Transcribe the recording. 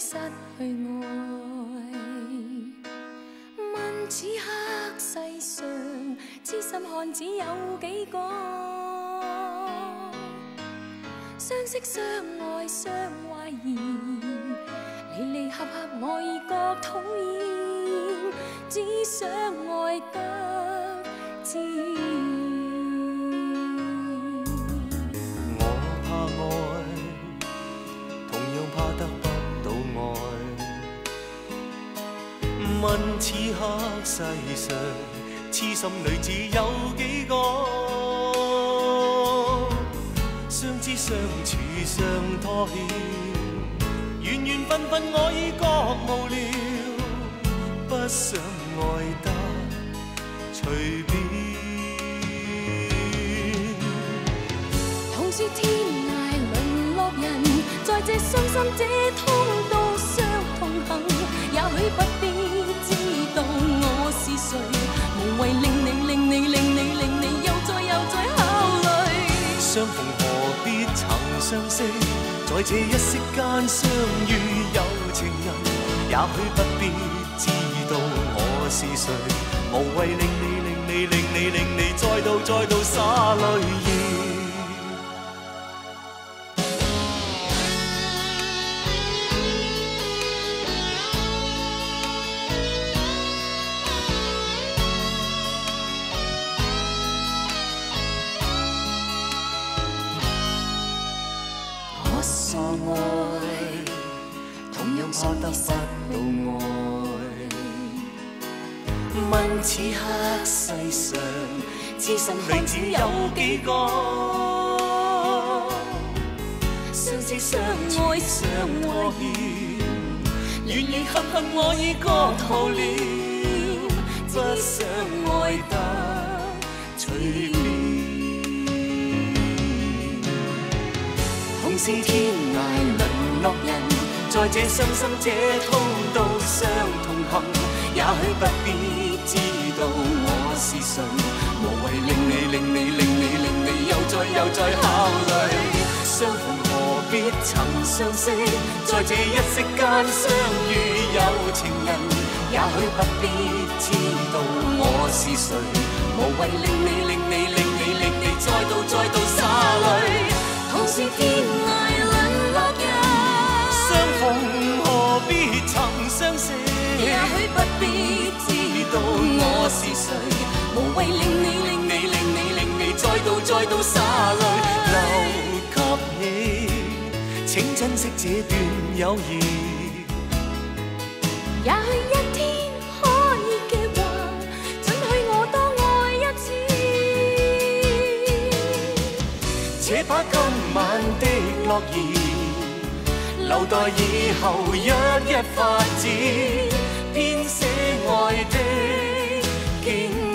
失去愛。問此刻世上痴心漢子有幾個？相識相愛相懷疑，離離合合我已覺討厭，只想愛得自然。 問此刻世上痴心女子有幾個？相知相處相拖欠，緣緣分分我已覺無聊，不想愛得隨便。 同是天涯淪落人，在這傷心這通道上同行，也許不必知道我是誰，無謂令你又再考慮。 相逢何必曾相識，在這一息間相遇有情人，也許不必知道我是誰，無謂令你再度灑淚意。 傻愛，同樣怕得不到愛。 問此刻世上痴心女子有幾個？相知相愛相拖欠，緣緣合合我已覺無聊，不想愛得隨便。同是天涯淪落人，在這傷心這通道上同行，也許不必知道我是誰，無謂令你又再考慮。相逢何必曾相識，在這一息間相遇有情人，也許不必知道我是誰，無謂令你再度灑淚。同是天涯淪落人，相逢何必曾相識， 也許不必知道我是誰，無謂令你再度灑淚。留給你，請珍惜這段友誼。 也許一天可以嘅話，准許我多愛一次。 且把今晚的諾言，留待以後一一發展，編寫愛的經